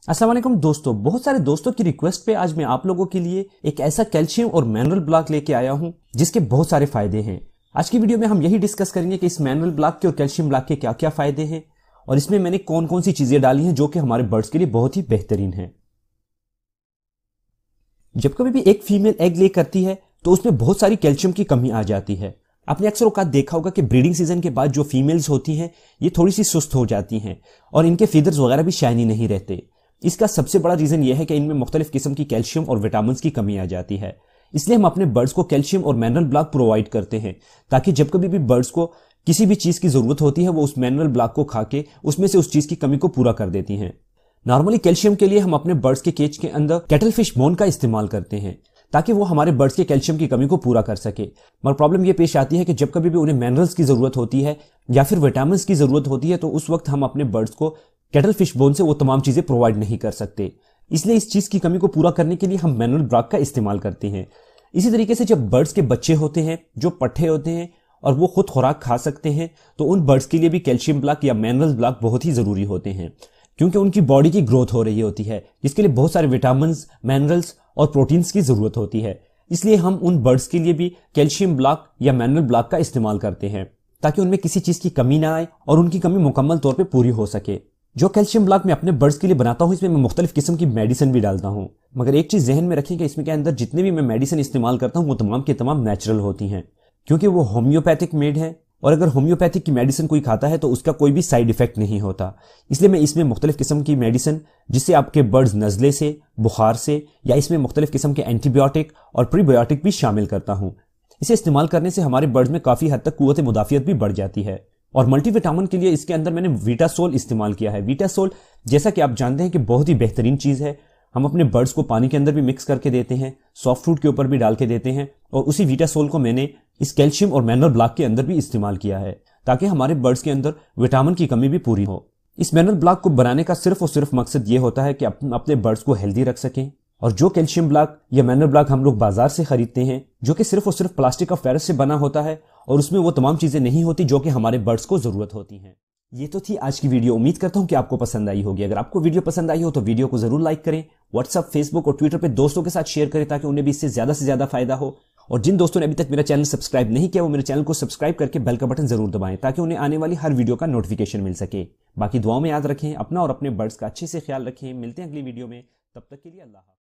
अस्सलाम वालेकुम दोस्तों, बहुत सारे दोस्तों की रिक्वेस्ट पे आज मैं आप लोगों के लिए एक ऐसा कैल्शियम और मिनरल ब्लॉक लेके आया हूं जिसके बहुत सारे फायदे हैं। आज की वीडियो में हम यही डिस्कस करेंगे कि इस मिनरल ब्लॉक के और कैल्शियम ब्लॉक के क्या क्या फायदे हैं और इसमें मैंने कौन कौन सी चीजें डाली हैं जो कि हमारे बर्ड्स के लिए बहुत ही बेहतरीन है। जब कभी भी एक फीमेल एग ले करती है तो उसमें बहुत सारी कैल्शियम की कमी आ जाती है। आपने अक्सर औकात देखा होगा कि ब्रीडिंग सीजन के बाद जो फीमेल्स होती हैं ये थोड़ी सी सुस्त हो जाती हैं और इनके फीदर्स वगैरह भी शाइनी नहीं रहते। इसका सबसे बड़ा रीजन यह है कि इनमें मुख्तलिफ किस्म की कैल्शियम और विटामिन की कमी आ जाती है। इसलिए हम अपने बर्ड्स को कैल्शियम और मिनरल ब्लॉक प्रोवाइड करते हैं ताकि जब कभी भी बर्ड्स को किसी भी चीज की जरूरत होती है वो उस मिनरल ब्लॉक को खा के उसमें से उस चीज की कमी को पूरा कर देती हैं। नॉर्मली कैल्शियम के लिए हम अपने बर्ड्स के केज के अंदर कैटल फिश बोन का इस्तेमाल करते हैं ताकि वो हमारे बर्ड्स के कैल्शियम की कमी को पूरा कर सके। मगर प्रॉब्लम ये पेश आती है कि जब कभी भी उन्हें मिनरल्स की जरूरत होती है या फिर विटामिन की जरूरत होती है तो उस वक्त हम अपने बर्ड्स को कैटल फिश बोन से वो तमाम चीजें प्रोवाइड नहीं कर सकते। इसलिए इस चीज की कमी को पूरा करने के लिए हम मिनरल ब्लॉक का इस्तेमाल करते हैं। इसी तरीके से जब बर्ड्स के बच्चे होते हैं जो पट्ठे होते हैं और वो खुद खुराक खा सकते हैं तो उन बर्ड्स के लिए भी कैल्शियम ब्लॉक या मिनरल ब्लॉक बहुत ही जरूरी होते हैं क्योंकि उनकी बॉडी की ग्रोथ हो रही होती है जिसके लिए बहुत सारे विटामिन, मिनरल्स और प्रोटीन्स की जरूरत होती है। इसलिए हम उन बर्ड्स के लिए भी कैल्शियम ब्लॉक या मिनरल ब्लॉक का इस्तेमाल करते हैं ताकि उनमें किसी चीज की कमी ना आए और उनकी कमी मुकम्मल तौर पे पूरी हो सके। जो कैल्शियम ब्लॉक मैं अपने बर्ड्स के लिए बनाता हूं इसमें मैं मुख्तलिफ किस्म की मेडिसिन भी डालता हूं। मगर एक चीज जहन में रखें कि इसमें के अंदर जितने भी मैं मेडिसिन इस्तेमाल करता हूं वो तमाम के तमाम नेचुरल होती हैं क्योंकि वो होम्योपैथिक मेड है और अगर होम्योपैथिक की मेडिसिन कोई खाता है तो उसका कोई भी साइड इफेक्ट नहीं होता। इसलिए मैं इसमें मुख्तलिफ किस्म की मेडिसिन जिससे आपके बर्ड्स नजले से, बुखार से या इसमें मुख्तलिफ किस्म के एंटीबायोटिक और प्रीबायोटिक भी शामिल करता हूं। इसे इस्तेमाल करने से हमारे बर्ड्स में काफी हद तक कुव्वत मुदाफियत भी बढ़ जाती है। और मल्टीविटामिन के लिए इसके अंदर मैंने वीटासोल इस्तेमाल किया है। वीटासोल जैसा कि आप जानते हैं कि बहुत ही बेहतरीन चीज है। हम अपने बर्ड्स को पानी के अंदर भी मिक्स करके देते हैं, सॉफ्ट फ्रूट के ऊपर भी डाल के देते हैं और उसी वीटासोल को मैंने इस कैल्शियम और मिनरल ब्लॉक के अंदर भी इस्तेमाल किया है ताकि हमारे बर्ड्स के अंदर विटामिन की कमी भी पूरी हो। इस मिनरल ब्लॉक को बनाने का सिर्फ और सिर्फ मकसद ये होता है कि अपने बर्ड्स को हेल्दी रख सकें। और जो कैल्शियम ब्लॉक या मिनरल ब्लॉक हम लोग बाजार से खरीदते हैं जो कि सिर्फ और सिर्फ प्लास्टिक ऑफ पेरिस से बना होता है और उसमें वो तमाम चीजें नहीं होती जो कि हमारे बर्ड्स को जरूरत होती हैं। ये तो थी आज की वीडियो। उम्मीद करता हूं कि आपको पसंद आई होगी। अगर आपको वीडियो पसंद आई हो तो वीडियो को जरूर लाइक करें, व्हाट्सएप, फेसबुक और ट्विटर पे दोस्तों के साथ शेयर करें ताकि उन्हें भी इससे ज्यादा फायदा हो। और जिन दोस्तों ने अभी तक मेरा चैनल सब्सक्राइब नहीं किया वो मेरे चैनल को सब्सक्राइब करके बेल का बटन जरूर दबाएं ताकि उन्हें आने वाली हर वीडियो का नोटिफिकेशन मिल सके। बाकी दुआओं में याद रखें, अपना और अपने बर्ड्स का अच्छे से ख्याल रखें। मिलते हैं अगली वीडियो में, तब तक के लिए अल्लाह।